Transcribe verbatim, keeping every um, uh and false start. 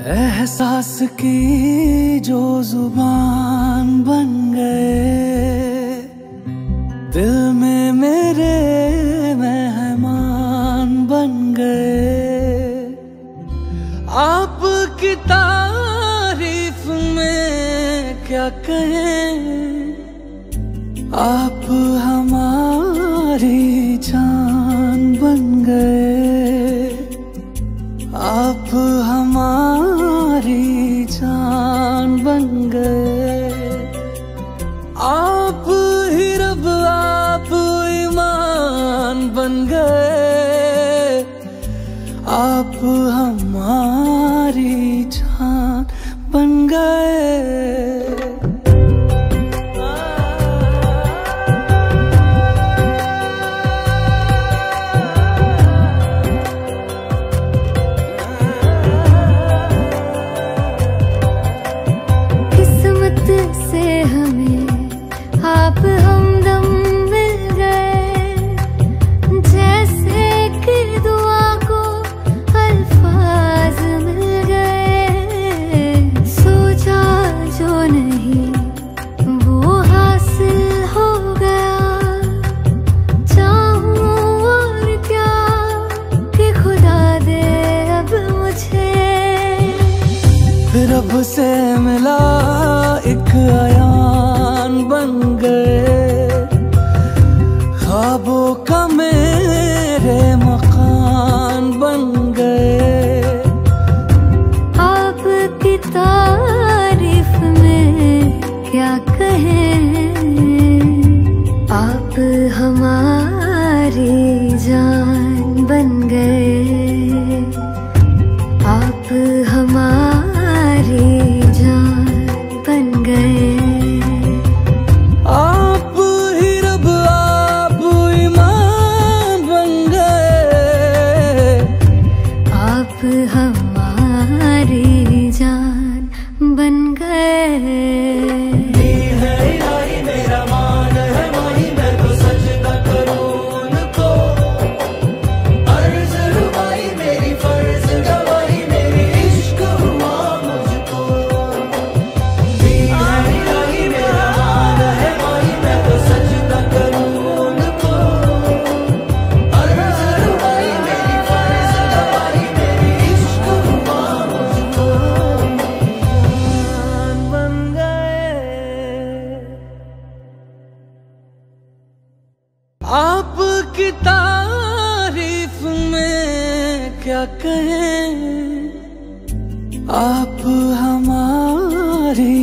एहसास की जो जुबान बन गए, दिल में मेरे मेहमान बन गए। आपकी तारीफ में क्या कहें, आप हमारी जान बन गए, आप हमारी जान बन गए। आप ही रब आप ईमान बन गए, आप हमारी जान बन गए। आप हमदम मिल गए, जैसे कि दुआ को अल्फाज मिल गए। सोचा जो नहीं वो हासिल हो गया, चाहूं और क्या कि खुदा दे अब मुझे। रब से मिला एक आयान बन गए, ख्वाबों का मेरे मकान बन गए। आपकी तारीफ में क्या कहें, आप हमारी जान बन गए, आप हमारी जान बन गए। आप ही रब आप ईमान बन गए, आप हमारी जान बन गए। आपकी तारीफ में क्या कहें, आप हमारी